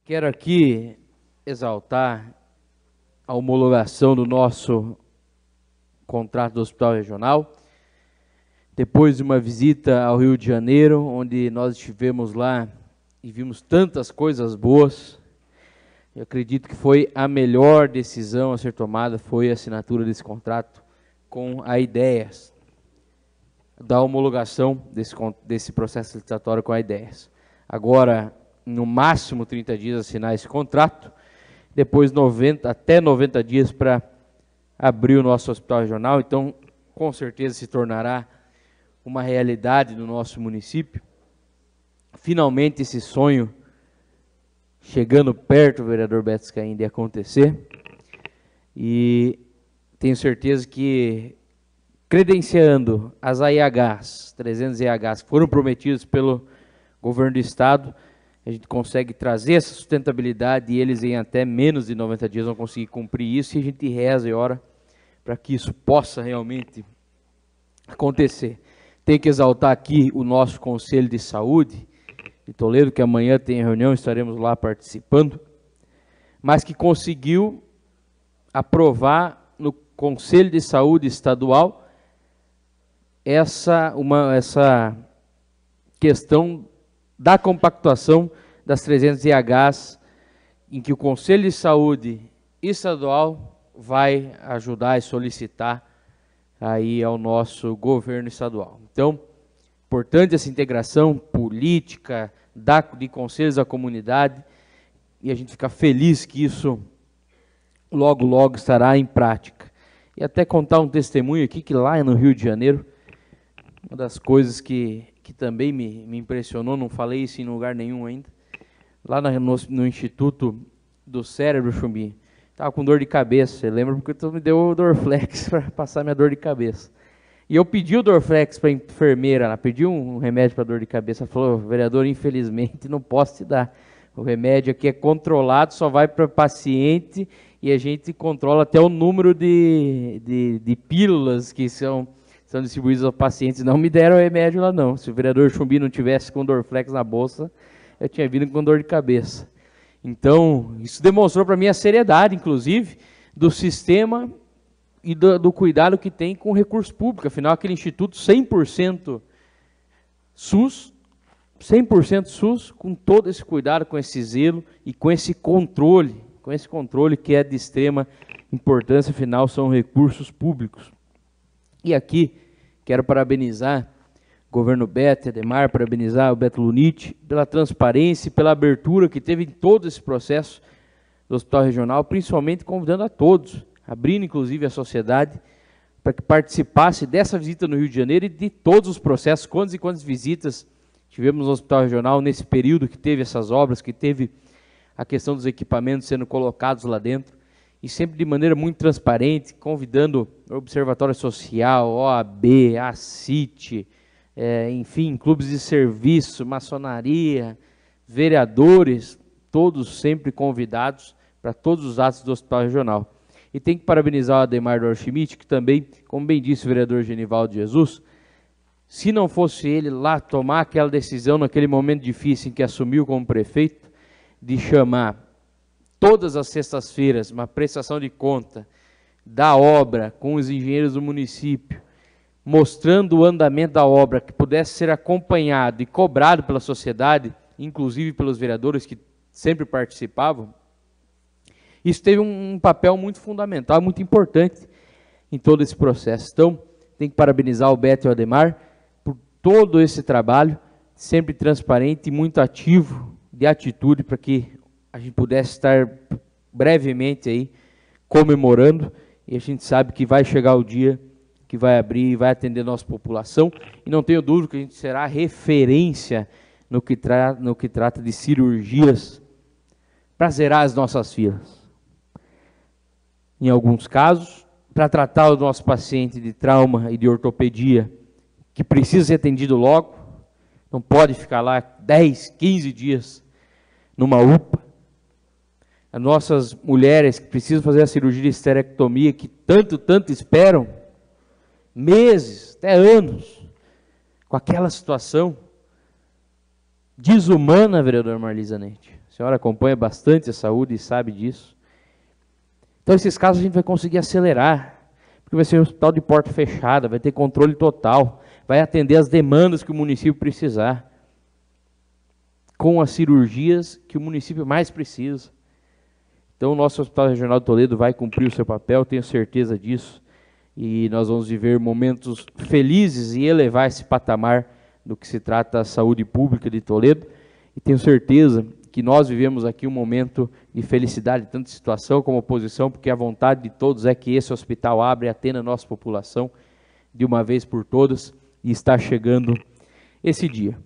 Quero aqui exaltar a homologação do nosso contrato do Hospital Regional. Depois de uma visita ao Rio de Janeiro, onde nós estivemos lá e vimos tantas coisas boas, eu acredito que foi a melhor decisão a ser tomada, foi a assinatura desse contrato com a Ideias, da homologação desse processo licitatório com a Ideias. Agora, no máximo 30 dias assinar esse contrato, depois até 90 dias para abrir o nosso hospital regional, então com certeza se tornará uma realidade no nosso município. Finalmente esse sonho chegando perto, vereador Beto Scain, de acontecer, e tenho certeza que credenciando as AIHs, 300 AIHs que foram prometidas pelo governo do estado, a gente consegue trazer essa sustentabilidade e eles em até menos de 90 dias vão conseguir cumprir isso, e a gente reza e ora para que isso possa realmente acontecer. Tem que exaltar aqui o nosso Conselho de Saúde de Toledo, que amanhã tem reunião, estaremos lá participando, mas que conseguiu aprovar no Conselho de Saúde Estadual essa questão da compactuação das 300 IHs, em que o Conselho de Saúde Estadual vai ajudar e solicitar aí ao nosso governo estadual. Então, importante essa integração política de conselhos da comunidade, e a gente fica feliz que isso logo, logo estará em prática. E até contar um testemunho aqui, que lá no Rio de Janeiro, uma das coisas que também me impressionou, não falei isso em lugar nenhum ainda, lá no Instituto do Cérebro, Chumbinho, estava com dor de cabeça, você lembra? Porque tu me deu o Dorflex para passar minha dor de cabeça. E eu pedi o Dorflex para a enfermeira, ela pediu um remédio para dor de cabeça, ela falou: vereador, infelizmente não posso te dar, o remédio aqui é controlado, só vai para paciente, e a gente controla até o número de pílulas que são distribuídas aos pacientes. Não me deram o remédio lá não. Se o vereador Chumbi não tivesse com Dorflex na bolsa, eu tinha vindo com dor de cabeça. Então, isso demonstrou para mim a seriedade, inclusive, do sistema e do cuidado que tem com o recurso público. Afinal, aquele instituto 100% SUS, 100% SUS, com todo esse cuidado, com esse zelo e com esse controle que é de extrema importância, afinal, são recursos públicos. E aqui, quero parabenizar o governo Beto, Ademar, parabenizar o Beto Luniti pela transparência e pela abertura que teve em todo esse processo do Hospital Regional, principalmente convidando a todos, abrindo inclusive a sociedade, para que participasse dessa visita no Rio de Janeiro e de todos os processos, quantas e quantas visitas tivemos no Hospital Regional nesse período que teve essas obras, que teve a questão dos equipamentos sendo colocados lá dentro, e sempre de maneira muito transparente, convidando o Observatório Social, OAB, a CIT, enfim, clubes de serviço, maçonaria, vereadores, todos sempre convidados para todos os atos do Hospital Regional. E tem que parabenizar o Ademar Dorschmidt, que também, como bem disse o vereador Genivaldo Jesus, se não fosse ele lá tomar aquela decisão naquele momento difícil em que assumiu como prefeito, de chamar todas as sextas-feiras uma prestação de conta da obra com os engenheiros do município, mostrando o andamento da obra, que pudesse ser acompanhado e cobrado pela sociedade, inclusive pelos vereadores que sempre participavam, isso teve um papel muito fundamental, muito importante em todo esse processo. Então, tem que parabenizar o Beto e o Ademar por todo esse trabalho, sempre transparente e muito ativo, de atitude, para que a gente pudesse estar brevemente aí comemorando, e a gente sabe que vai chegar o dia que vai abrir e vai atender a nossa população, e não tenho dúvida que a gente será referência no que trata de cirurgias para zerar as nossas filas. Em alguns casos, para tratar o nosso paciente de trauma e de ortopedia, que precisa ser atendido logo, não pode ficar lá 10, 15 dias numa UPA. As nossas mulheres que precisam fazer a cirurgia de esterectomia, que tanto esperam, meses, até anos, com aquela situação desumana, vereador Marli Zanetti. senhora acompanha bastante a saúde e sabe disso. Então, esses casos a gente vai conseguir acelerar, porque vai ser um hospital de porta fechada, vai ter controle total, vai atender as demandas que o município precisar, com as cirurgias que o município mais precisa. Então, o nosso Hospital Regional de Toledo vai cumprir o seu papel, tenho certeza disso, e nós vamos viver momentos felizes e elevar esse patamar do que se trata a saúde pública de Toledo, e tenho certeza que nós vivemos aqui um momento de felicidade, tanto de situação como oposição, porque a vontade de todos é que esse hospital abra e atenda a nossa população de uma vez por todas, e está chegando esse dia.